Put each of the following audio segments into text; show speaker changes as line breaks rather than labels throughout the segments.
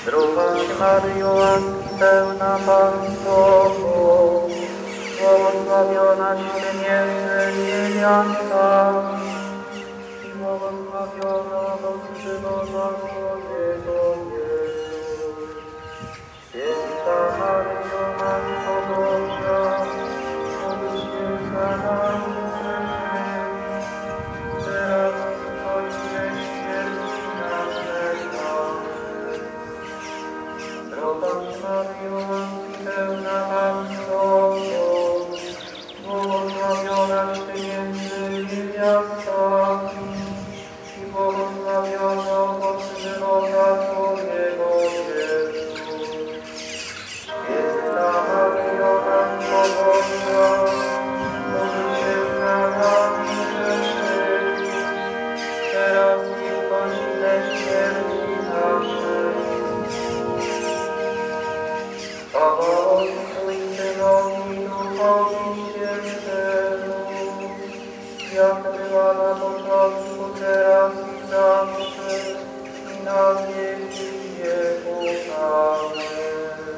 Zdrowaś Maryjo, łaski pełna Pan z Tobą, błogosławionaś Ty między niewiastami i błogosławiona owoc żywota Twojego, Jezus. Święta Maryjo, Matko Boża, módl się za nami grzesznymi, teraz i w godzinę śmierci naszej. Amen. Zdrowaś Maryjo, łaski pełna Pan z Tobą, błogosławionaś Ty między niewiastami i błogosławiony owoc żywota Twojego, Jezus. Święta Maryjo, Matko Boża, módl się za nami grzesznymi, teraz i w godzinę śmierci naszej. Chwała Ojcu i Synowi i Duchowi Świętemu, jak była na początku, teraz i zawsze, i na wieki wieków. Amen.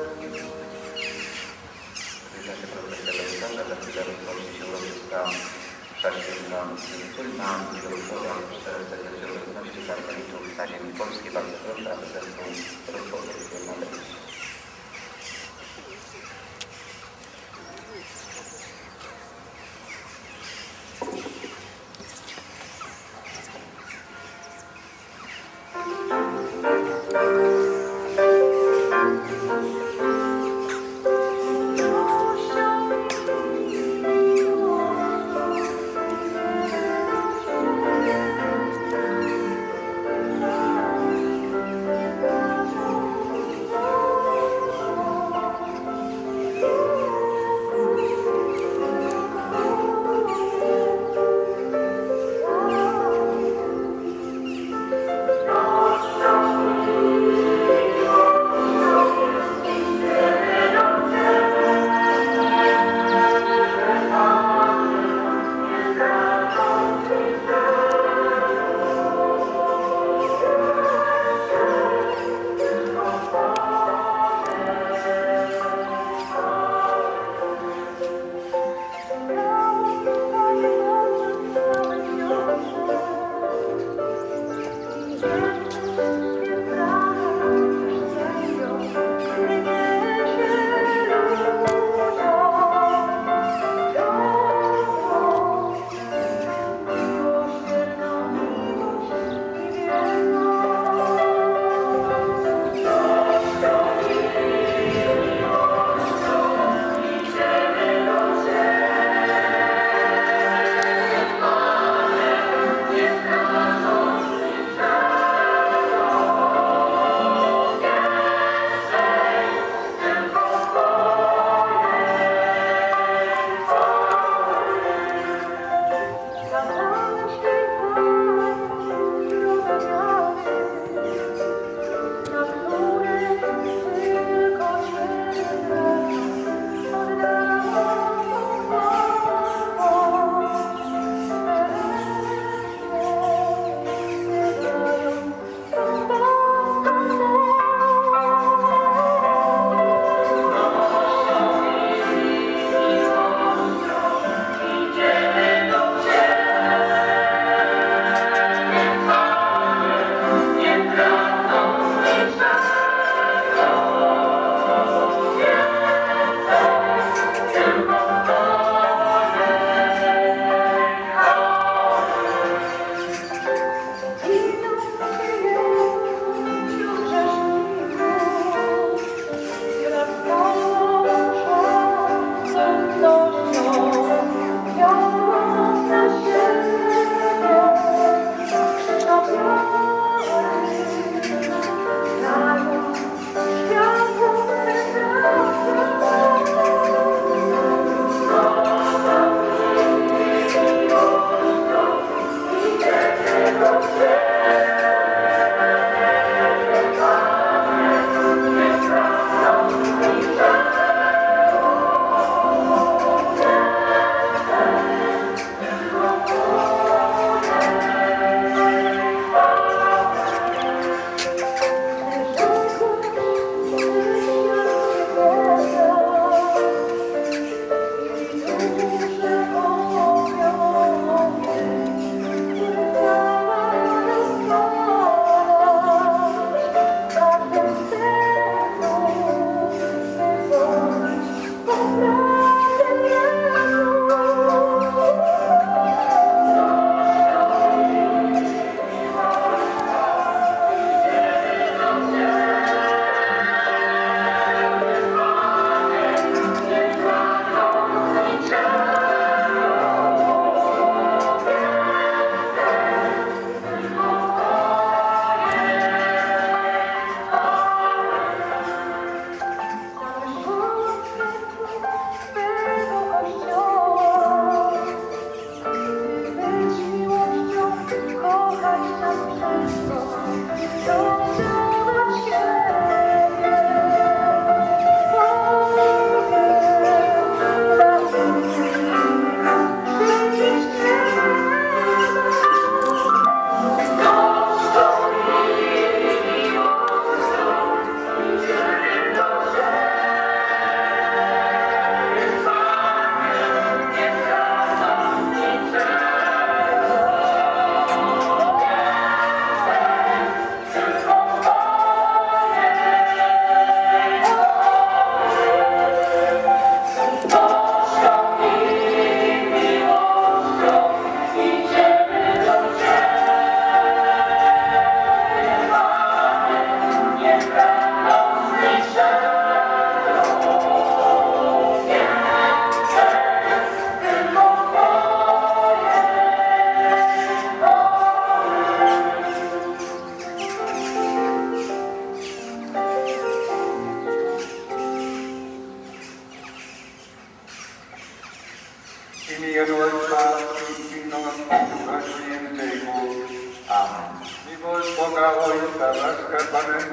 Zbliża się profesja Lewitanka, za chwilę rozpocznie się uroczysta msza święta wspólna i rozpoczęła przez sekretariat obecności katolików na ziemi polskiej. Bardzo proszę, aby zespół rozpoczął się na lekcji.
Thank you.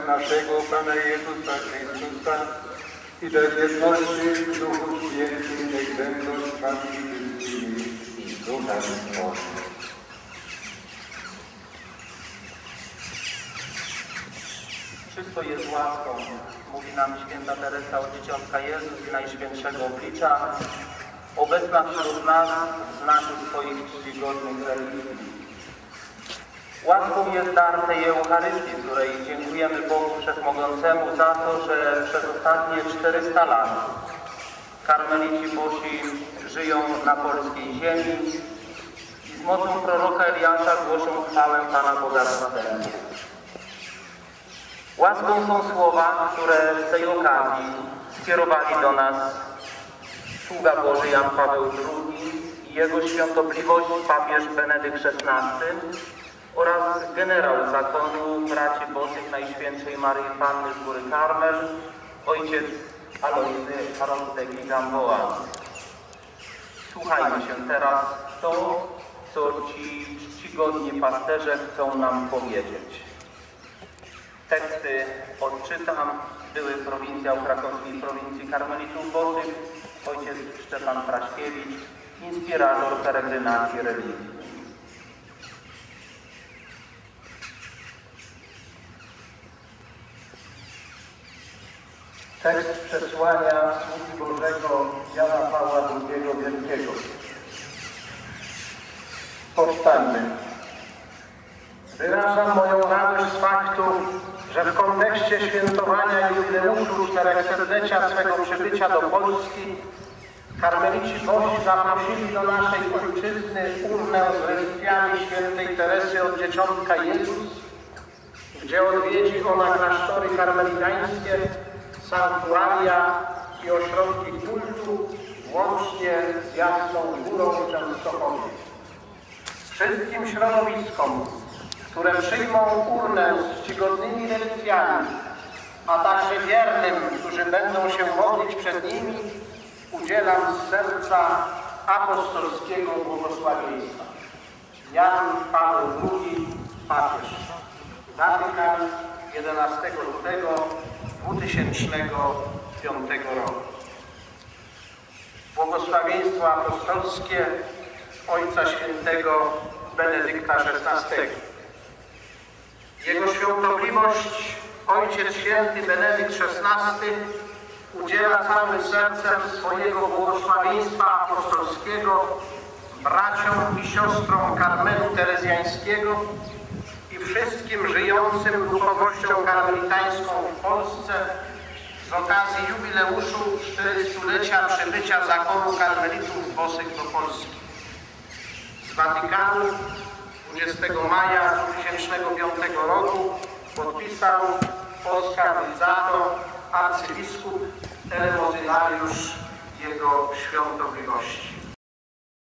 naszego Pana Jezusa Chrystusa i bez jedności w Duchu Świętym, niech będą z Wami wszystkimi i z Duchem Bożym.
Wszystko jest łaską, mówi nam święta Teresa od Dzieciątka Jezus i Najświętszego Oblicza, obecna wśród nas w znaku swoich czcigodnych religii. Łaską jest dar tej Eucharystii, której dziękujemy Bogu Wszechmogącemu za to, że przez ostatnie 400 lat karmelici Bosi żyją na polskiej ziemi i z mocą proroka Eliasza głoszą chwałę Pana Boga Zbawiciela. Łaską są słowa, które z tej okazji skierowali do nas sługa Boży Jan Paweł II i jego świątobliwość papież Benedykt XVI oraz generał zakonu braci Bosych Najświętszej Maryi Panny z Góry Karmel, ojciec Alojzy Harostek i Gamboa. Słuchajmy się teraz to, co ci czcigodni pasterze chcą nam powiedzieć. Teksty odczytam. Były prowincjał krakowskiej prowincji karmelitów Bosych, ojciec Szczepan Praśkiewicz, inspirator peregrinacji religii.
Tekst przesłania sługi Bożego Jana Pawła II Wielkiego. Powstańmy. Wyrażam moją radość z faktu, że w kontekście świętowania jubileuszu 400-lecia swego przybycia do Polski karmelici Bosi zaprosili do naszej ojczyzny urnę z relikwiami świętej Teresy od Dzieciątka Jezus, gdzie odwiedzi ona klasztory karmelitańskie, sanktuaria i ośrodki kultu, łącznie z Jasną Górą w Częstochowie. Wszystkim środowiskom, które przyjmą urnę z czcigodnymi relikwiami, a także wiernym, którzy będą się modlić przed nimi, udzielam z serca apostolskiego błogosławieństwa. Jan Paweł II, papież. Watykan, 11 lutego 2005 roku. Błogosławieństwo apostolskie Ojca Świętego Benedykta XVI. Jego świątobliwość Ojciec Święty Benedykt XVI udziela całym sercem swojego błogosławieństwa apostolskiego braciom i siostrom Karmelu Terezjańskiego i wszystkim żyjącym duchowością karmelitańską w Polsce z okazji jubileuszu 400-lecia przybycia zakonu karmelitów Bosych do Polski. Z Watykanu 20 maja 2005 roku podpisał polski kanonizator, arcybiskup, elewozylariusz jego świątobliwości.